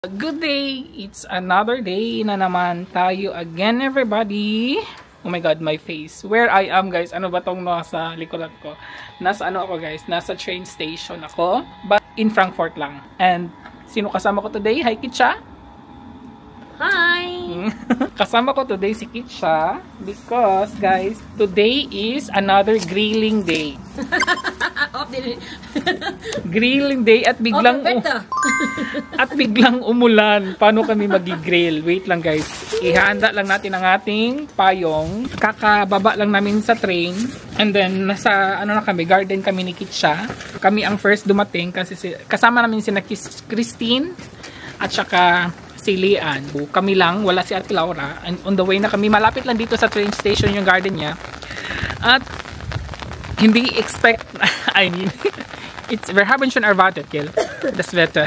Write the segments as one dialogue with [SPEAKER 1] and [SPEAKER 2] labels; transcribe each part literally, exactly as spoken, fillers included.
[SPEAKER 1] Good day! It's another day na naman tayo again, everybody. Oh my god, my face. Where I am, guys. Ano ba tong nasa likuran ko? Nasa ano ako, guys? Nasa train station ako. But in Frankfurt lang. And sino kasama ko today? Hi, Kitcha!
[SPEAKER 2] Hi!
[SPEAKER 1] Kasama ko today si Kitcha. Because, guys, today is another grilling day. Grilling day at biglang
[SPEAKER 2] oh,
[SPEAKER 1] at biglang umulan. Paano kami magi-grill? Wait lang, guys. Ihanda lang natin ang ating payong. Kakababa lang namin sa train. And then nasa ano na kami, garden kami ni Kitcha. Kami ang first dumating kasi si, kasama namin si Christine at saka si Lian. Kami lang, wala si Ate Laura. And on the way na kami, malapit lang dito sa train station yung garden niya. At hindi expect, I mean, it's, wir haben schon erwartet, gell? Das Wetter.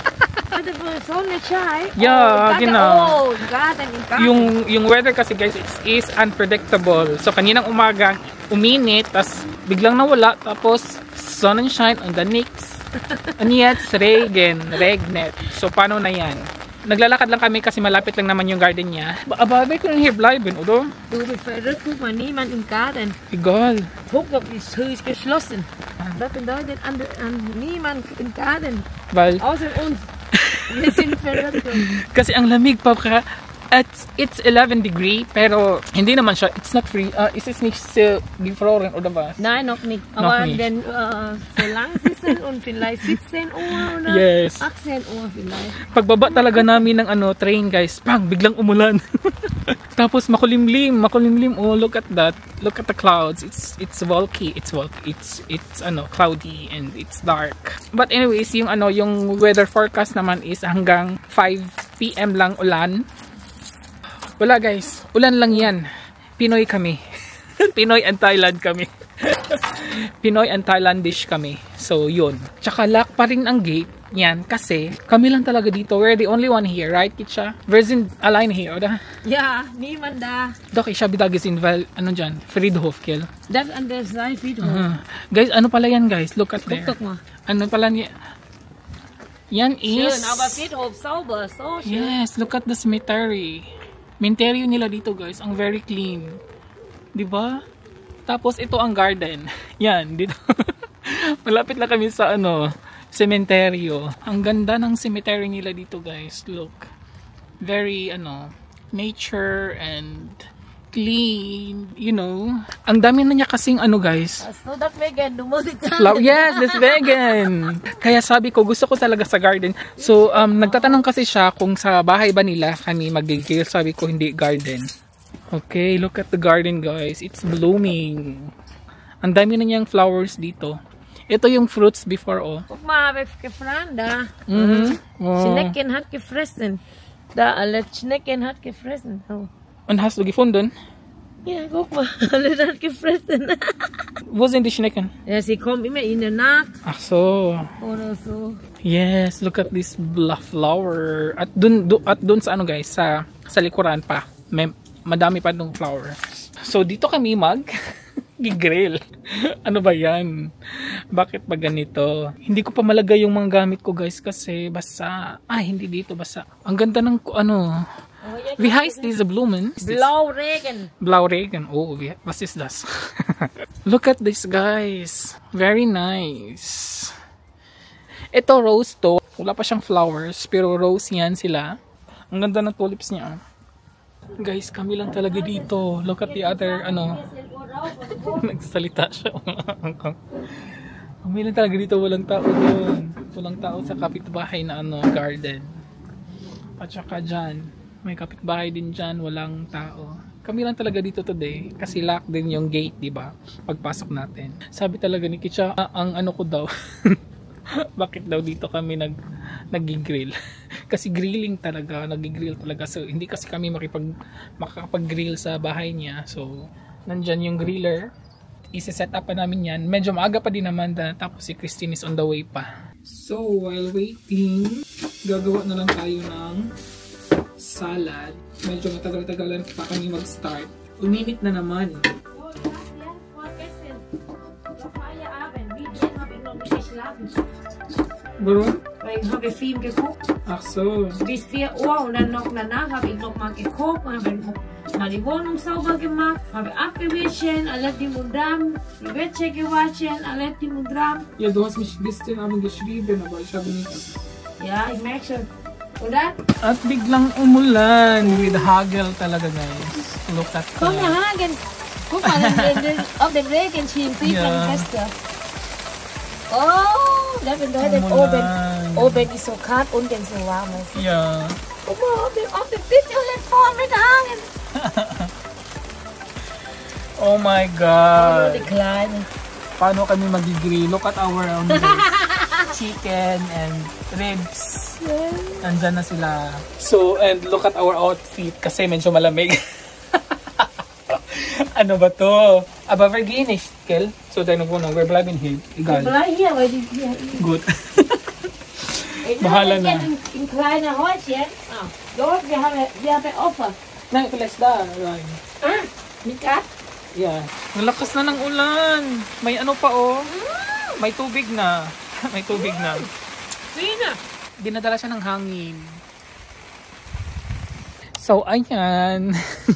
[SPEAKER 1] Yeah, genau. Yung, yung weather kasi, guys, it is unpredictable. So, kaninang umaga, uminit, tas biglang nawala, tapos sunshine on the next. And yet, regen, regnet. So, paano na yan? Naglalakad lang kami kasi malapit lang naman yung garden niya. Aber wir können hier bleiben, oder?
[SPEAKER 2] Du, befördert, guck mal, niemand im Garten.
[SPEAKER 1] Egal.
[SPEAKER 2] Guck doch, die Tür ist geschlossen. Das bedeutet an, an niemand im Garten.
[SPEAKER 1] Weil?
[SPEAKER 2] Außer uns. Wir sind verrückt.
[SPEAKER 1] Kasi ang lamig pa ka. It's, it's eleven degree, pero hindi naman siya. It's not free. Uh, is es nicht so gefroren, oder was?
[SPEAKER 2] Nein, noch nicht.
[SPEAKER 1] Noch
[SPEAKER 2] Aber
[SPEAKER 1] nicht.
[SPEAKER 2] wenn uh, so lang sitzen und vielleicht siebzehn Uhr oder
[SPEAKER 1] yes.
[SPEAKER 2] achtzehn Uhr vielleicht.
[SPEAKER 1] Pagbaba talaga namin ng ano, train, guys, pang, biglang umulan. Tapos makulimlim, makulimlim. Oh, look at that. Look at the clouds. It's it's bulky. It's bulky. It's it's ano, cloudy and it's dark. But anyways, yung ano, yung weather forecast naman is hanggang five p m lang ulan. Wala, guys, ulan lang yan. Pinoy kami. Pinoy and Thailand kami. Pinoy and Thailandish kami. So, yun. Tsaka lock pa rin ang gate. Yan, kasi kami lang talaga dito. We're the only one here, right, Kitcha? Wir sind allein hier, oder?
[SPEAKER 2] Ja, niemand da.
[SPEAKER 1] Doch, ich habe da gesehen, weil, ano dyan? Friedhof, gell?
[SPEAKER 2] Das an der Seite Friedhof.
[SPEAKER 1] Uh-huh. Guys, ano pala yan, guys? Look at there.
[SPEAKER 2] Guck doch mal.
[SPEAKER 1] Ano pala niya? Yan is...
[SPEAKER 2] Schön, aber Friedhof sauber. So schön.
[SPEAKER 1] Yes, look at the cemetery. Cemetery nila dito, guys. Ang very clean. Diba? Tapos, ito ang garden. Yan, dito. Malapit lang kami sa, ano, cementerio. Ang ganda ng cemetery nila dito, guys. Look. Very, ano, nature and clean, you know. Ang dami na niya kasing, ano, guys.
[SPEAKER 2] So that vegan, dumudit ka.
[SPEAKER 1] Yes, this vegan. Kaya sabi ko, gusto ko talaga sa garden. So, um, nagtatanong kasi siya kung sa bahay ba nila kami mag-grill. Sabi ko, hindi, garden. Okay, look at the garden, guys. It's blooming. Ang dami na niyang flowers dito. Ito yung fruits before, oh.
[SPEAKER 2] Guck mal, habe ich gefressen da.
[SPEAKER 1] Mhm. Oh.
[SPEAKER 2] Schnecken hat gefressen. Da, alle Schnecken hat gefressen. Oh.
[SPEAKER 1] Und hast du gefunden?
[SPEAKER 2] Ja, guck mal, alles hat gefressen.
[SPEAKER 1] Wo sind die Schnecken?
[SPEAKER 2] Ja, sie kommen immer in der Nacht.
[SPEAKER 1] Ach so.
[SPEAKER 2] Oder so.
[SPEAKER 1] Yes, look at this flower. At dun, dun, at dun sa ano, guys, sa, sa likuran pa. May, madami pa dong flower. So, dito kami mag gi-grill. Ano ba yan? Bakit ba ganito? Hindi ko pa malagay yung mga gamit ko, guys, kasi basa. Ay, hindi dito, basa. Ang ganda ng ano. Wie heißt diese Blumen?
[SPEAKER 2] Blauregen.
[SPEAKER 1] Blauregen. Oh, wie, was ist das? Look at this, guys. Very nice. Ito rose to. Wala pa siyang flowers, pero rose yan sila. Ang ganda ng tulips niya. Guys, kami lang talaga dito. Look at the other, ano. Nagsasalita siya. Kami lang talaga dito. Walang tao doon. Walang tao sa kapitbahay na ano, garden. At saka dyan. May kapitbahay din dyan, walang tao. Kami lang talaga dito today kasi lock din yung gate, di ba? Pagpasok natin. Sabi talaga ni Kitcha, ah, ang ano ko daw. Bakit daw dito kami nag naggi-grill? Kasi grilling talaga, naggi-grill talaga. So hindi kasi kami makipag makakapag-grill sa bahay niya. So nandyan yung griller. I-set up pa namin yan. Medyo maaga pa din naman na, tapos si Christine is on the way pa. So while waiting, gagawa na lang tayo ng salad. Medyo matagal-tagalan pa kami mag-start. Uminit na naman. Warum?
[SPEAKER 2] ik heb een film gekocht.
[SPEAKER 1] Ach so.
[SPEAKER 2] Bis vier Uhr und dann noch danach habe ich noch mal gekocht, habe mal die Wohnung sauber gemacht, habe abgewaschen, alles die Mundram, die Wäsche gewaschen, alles die Mundram.
[SPEAKER 1] Ja, du hast mich gestern Abend geschrieben, aber ich habe nicht.
[SPEAKER 2] Ja, ich merke schon. Oder?
[SPEAKER 1] At biglang umulan with hagel talaga guys. Look at
[SPEAKER 2] Komm,
[SPEAKER 1] that.
[SPEAKER 2] Hagen. Guck mal, den, den, auf dem Regen schien viel
[SPEAKER 1] Ja.
[SPEAKER 2] ja. fester. Oh, das bedeutet
[SPEAKER 1] Umulan.
[SPEAKER 2] oben, oben ist so kalt, unten so warm.
[SPEAKER 1] Yeah.
[SPEAKER 2] Guck mal, auf dem, auf dem Titel voll mit Hagen.
[SPEAKER 1] Oh my
[SPEAKER 2] Oh,
[SPEAKER 1] God.
[SPEAKER 2] die Kleine.
[SPEAKER 1] Paano kami magigrill? Look at our um, guys. Chicken and ribs. Nandyan na sila. So, and look at our outfit kasi medyo malamig. Ano ba to? Aber we're greenish, Kel. So, tayo nagpunong. We're bleiben hier. Egal.
[SPEAKER 2] Bleib hier, weil die hier.
[SPEAKER 1] Good.
[SPEAKER 2] Ich
[SPEAKER 1] Bahala
[SPEAKER 2] habe
[SPEAKER 1] na.
[SPEAKER 2] jetzt ein, ein kleines Häuschen. Ah, dort, wir haben, wir haben Opfer.
[SPEAKER 1] Nang, pilas da. Ryan.
[SPEAKER 2] Ah, mit Kat?
[SPEAKER 1] Yeah. Nalakas na ng ulan. May ano pa oh. May tubig na. May tubig na.
[SPEAKER 2] Sina.
[SPEAKER 1] Dinadala siya ng hangin. So, ayan.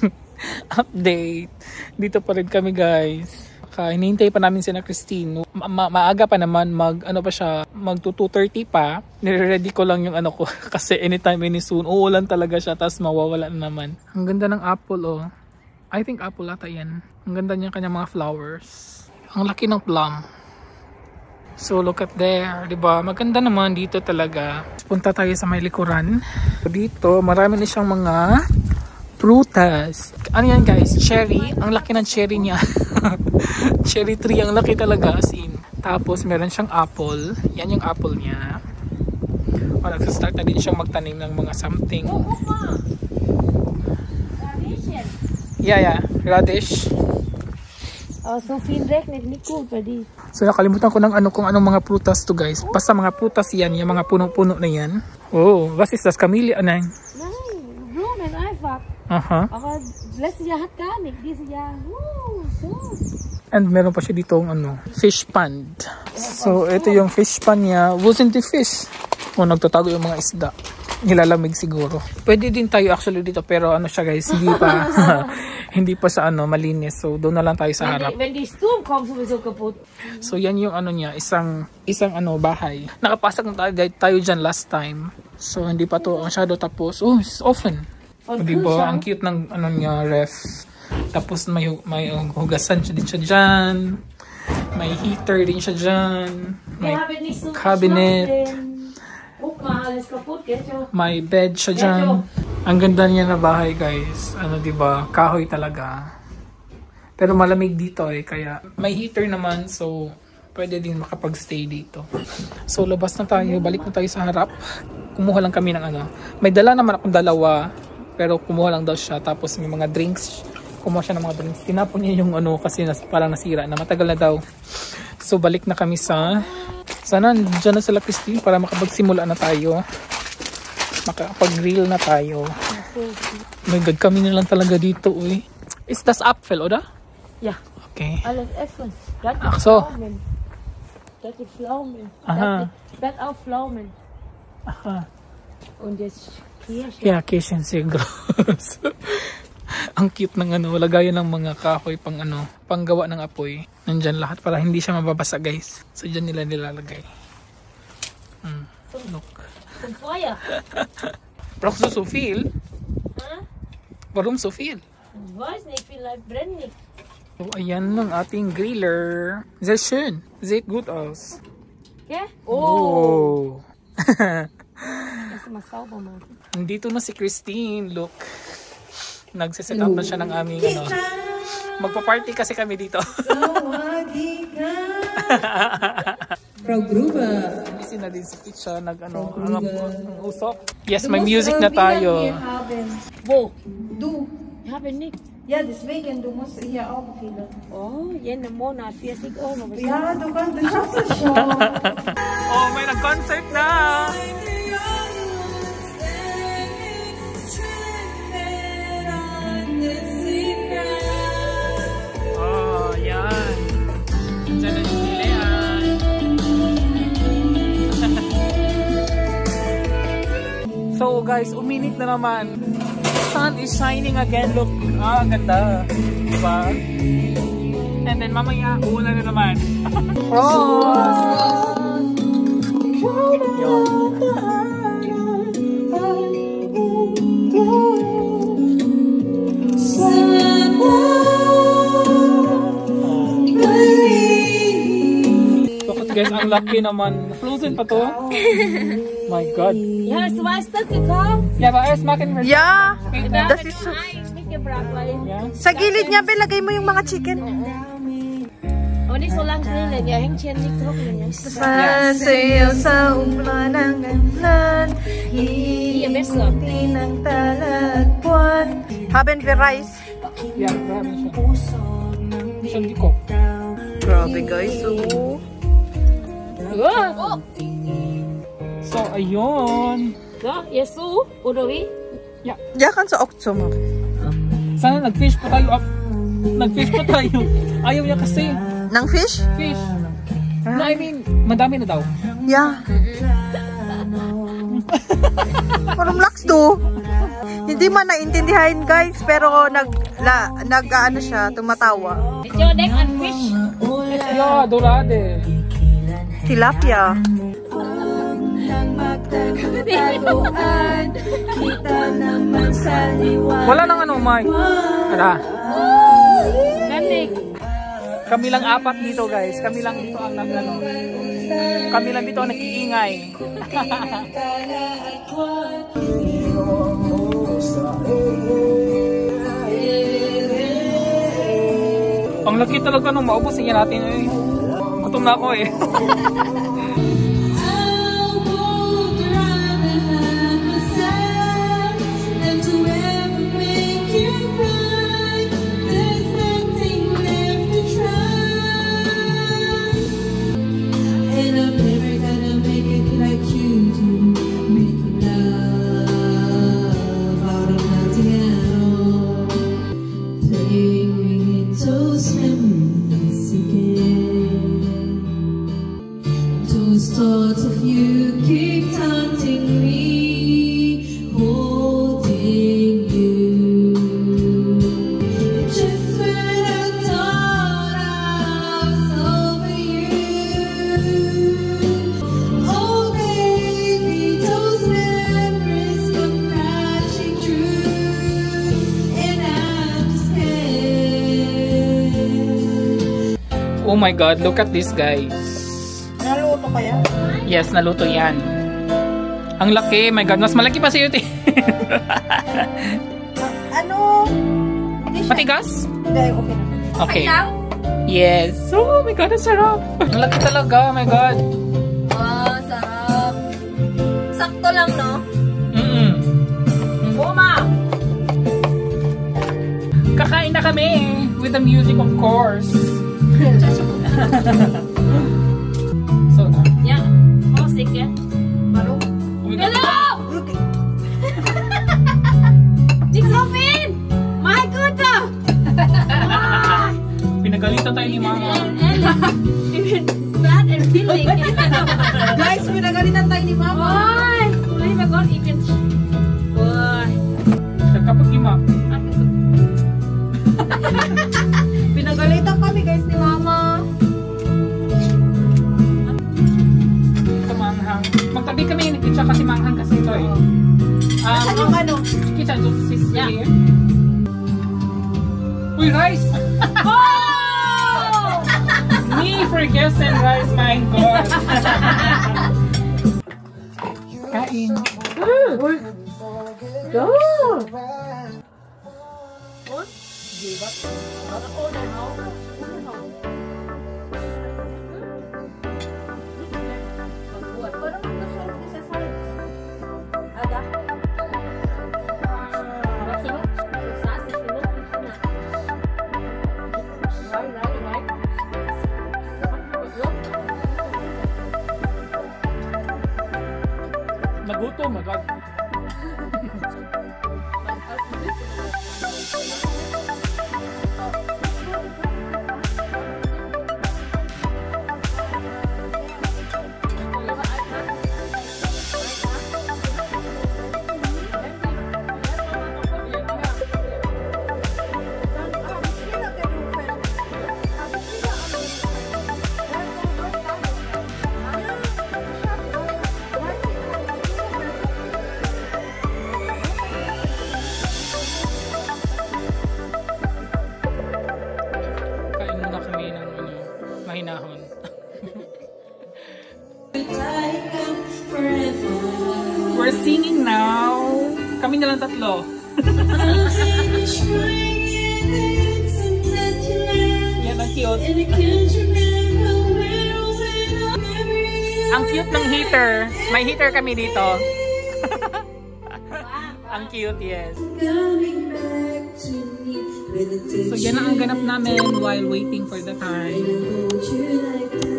[SPEAKER 1] Update. Dito pa rin kami guys. Kaya hinihintay pa namin sina Christine. Ma ma maaga pa naman mag ano pa siya, mag two thirty pa. Nire-ready ko lang yung ano ko kasi anytime any soon uulan talaga siya tapos mawawala na naman. Ang ganda ng apple oh. I think apple ata yan. Ang ganda niya kanyang mga flowers. Ang laki ng plum. So look at there, 'di ba? Maganda naman dito talaga. Punta tayo sa may likuran. Dito, marami na siyang mga prutas. Ano yan guys? Cherry. Ang laki ng cherry niya. Cherry tree. Ang laki talaga. As in. Tapos meron siyang apple. Yan yung apple niya. O, nagsastart na din siyang magtanim ng mga something.
[SPEAKER 2] Oh, guck mal. Radieschen.
[SPEAKER 1] Yeah, yeah. Radish.
[SPEAKER 2] Oh, so viel regnet nicht gut bei dir.
[SPEAKER 1] So nakalimutan ko ng ano kung anong mga prutas to guys. Basta mga prutas yan. Yung mga puno-puno na yan. Oh, was ist das? Camellia? Nein.
[SPEAKER 2] Nein, Blumen einfach.
[SPEAKER 1] Aha.
[SPEAKER 2] Aber letztes Jahr hat gar nicht. Dieses Jahr, uh, so.
[SPEAKER 1] And meron pa siya dito ano, fish pond. So ito yung fish pond niya. Wasn't the fish? O nagtatago yung mga isda. Nilalamig siguro. Pwede din tayo actually dito pero ano siya guys, hindi pa hindi pa siya ano malinis. So doon na lang tayo sa
[SPEAKER 2] Wenn
[SPEAKER 1] harap.
[SPEAKER 2] die, wenn die Sturm kommt, sowieso kaputt.
[SPEAKER 1] So yan yung ano niya, isang isang ano bahay. Nakapasok na tayo, tayo dyan last time. So hindi pa to masyado tapos. Oh, it's open.
[SPEAKER 2] Und
[SPEAKER 1] Di ba? Ang
[SPEAKER 2] Kühlschrank.
[SPEAKER 1] cute ng ano niya, ref. Tapos may, may hugasan siya din siya dyan. May heater din siya dyan. May
[SPEAKER 2] Wir haben nicht so
[SPEAKER 1] cabinet.
[SPEAKER 2] geschlossen. Guck mal, alles kaputt, geht so.
[SPEAKER 1] May bed siya dyan. Ang ganda niya na bahay guys. Ano diba? Kahoy talaga. Pero malamig dito eh. Kaya may heater naman. So pwede din makapag-stay dito. So labas na tayo. Balik na tayo sa harap. Kumuha lang kami ng ano. May dala naman akong dalawa. Pero kumuha lang daw siya. Tapos may mga drinks. Kumuha siya ng mga drinks. Tinapon niya yung ano kasi nas, parang nasira na. Matagal na daw. So balik na kami sa... Sana dyan na sila Christine para makapagsimula na tayo. Makapag-grill na tayo. My God, kami na lang talaga dito. Uy. Is das Apfel, oder?
[SPEAKER 2] Ja,
[SPEAKER 1] Okay.
[SPEAKER 2] alles Äpfel. Das
[SPEAKER 1] Ach
[SPEAKER 2] ist
[SPEAKER 1] so.
[SPEAKER 2] Pflaumen. Das ist Pflaumen.
[SPEAKER 1] Aha.
[SPEAKER 2] Das, das auch Pflaumen.
[SPEAKER 1] Aha.
[SPEAKER 2] Und jetzt Kirsche.
[SPEAKER 1] Kaya Kishin gross. Ang cute ng ano, lagayan ng mga kahoy pang ano, panggawa ng apoy. Nandyan lahat para hindi siya mababasa guys. So dyan nila nilalagay. Hmm. Look.
[SPEAKER 2] Zum Feuer.
[SPEAKER 1] Brauchst du so viel?
[SPEAKER 2] Hä?
[SPEAKER 1] Warum so viel?
[SPEAKER 2] Ich weiß nicht, vielleicht brennt nicht.
[SPEAKER 1] So ayan ng ating griller. Sehr schön. Sieht gut aus.
[SPEAKER 2] Gell?
[SPEAKER 1] Oh.
[SPEAKER 2] Lass mal sauber machen.
[SPEAKER 1] Nandito na si Christine. Look. Nagsiset up na siya ng aming ano. Magpa-party kasi kami dito.
[SPEAKER 3] Frau Gruber.
[SPEAKER 1] Busy na din si Kitcha. Nag ano, ang, ang usok. Yes, may music na tayo.
[SPEAKER 2] Wo?
[SPEAKER 3] Du.
[SPEAKER 2] Ich habe nicht.
[SPEAKER 3] Ja, deswegen, du musst hier auch viele.
[SPEAKER 2] Oh, jeden Monat vierzig Euro.
[SPEAKER 3] Ja, du kannst, du schaffst es schon.
[SPEAKER 1] Oh, may nag-concert na! Oh, yan. Diyan na yung Leanne. guys, uminit na naman. Sun is shining again. Look, ah, ganda. Diba? And then mamaya, uulan na naman. Frost! Bakit guys, ang laki naman. Frozen pa to? My God.
[SPEAKER 2] Ja, es weiß das gekommen.
[SPEAKER 1] Ja, aber erst machen wir.
[SPEAKER 4] Yeah.
[SPEAKER 1] Ja.
[SPEAKER 4] Das is so...
[SPEAKER 2] Mitgebracht, weil...
[SPEAKER 1] Ja.
[SPEAKER 4] Sa gilid niya, bilagay mo yung mga chicken.
[SPEAKER 2] Aber nicht so lang grillen, ja, hängt hier nicht trocknen.
[SPEAKER 4] Masayaw sa umpla ng ganlan,
[SPEAKER 2] Hier, besser.
[SPEAKER 4] iinti ng talagpuan. Haben wir rice?
[SPEAKER 1] Ja, wir haben schon. Schon gekocht.
[SPEAKER 4] Grabe guys, oh.
[SPEAKER 2] Oh.
[SPEAKER 1] So, ayun.
[SPEAKER 2] So, jetzt so, oder wie?
[SPEAKER 4] Diyan sa okso mo.
[SPEAKER 1] Sana nag-fish pa tayo. Nag-fish pa tayo. Ayaw niya kasi.
[SPEAKER 4] Nang fish?
[SPEAKER 1] Fish. No, I mean, madami na daw.
[SPEAKER 4] Yeah. Parang lax do. Hindi man naintindihan guys, pero nag, la, nag ano siya, tumatawa.
[SPEAKER 2] Is your neck on fish?
[SPEAKER 1] Yeah, dorade.
[SPEAKER 4] Tilapia.
[SPEAKER 1] Wala nang ano, Mike. Ala.
[SPEAKER 2] Galing.
[SPEAKER 1] Kami lang apat dito, guys. Kami lang dito ang nag ano. Kami lang dito ang nag-iingay. Ang laki talaga nung maubos niya natin eh. Gutom na ako eh.
[SPEAKER 5] Thoughts of you keep taunting me, holding you. Just when I thought I was over you, oh baby, those memories come crashing through, and I'm scared.
[SPEAKER 1] Oh my God, look at this, guys.
[SPEAKER 4] Naluto kaya?
[SPEAKER 1] Yes, naluto yan. Ang laki, my God, mas malaki pa sa'yo.
[SPEAKER 4] Ano?
[SPEAKER 1] Matigas?
[SPEAKER 4] Hindi, okay na.
[SPEAKER 1] Okay. Yes. Oh my God, ang sarap. Ang laki talaga, my God.
[SPEAKER 5] Wow, sarap. Sakto lang, no?
[SPEAKER 1] Mm-mm.
[SPEAKER 2] Oma!
[SPEAKER 1] Kakain na kami with the music, of course. So, uh,
[SPEAKER 2] Ja, Musik, ja? Warum? Hello! Nicht so viel! Mein Gott!
[SPEAKER 1] pinagalitan tayo ni Mama.
[SPEAKER 2] Ich bin bad and feeling.
[SPEAKER 4] Guys, pinagalitan tayo ni Mama.
[SPEAKER 2] Ay! Oh my God, ich bin... Ay!
[SPEAKER 1] Kapag ima.
[SPEAKER 4] Pinagalitan kami guys ni Mama.
[SPEAKER 1] Magtabi kami ni Kitcha kasi manghang kasi ito eh. Um,
[SPEAKER 4] Saan yung ano?
[SPEAKER 1] Kitcha, just sis
[SPEAKER 2] Yeah.
[SPEAKER 1] here. Uy, rice!
[SPEAKER 2] Oh!
[SPEAKER 1] Me for guests and rice, my God! Kain.
[SPEAKER 2] Go!
[SPEAKER 1] Nagutom, my God. kami na lang tatlo. Yan, ang cute. Ang cute ng heater. May heater kami dito. Ang cute, yes. So yan ang ganap namin while waiting for the time.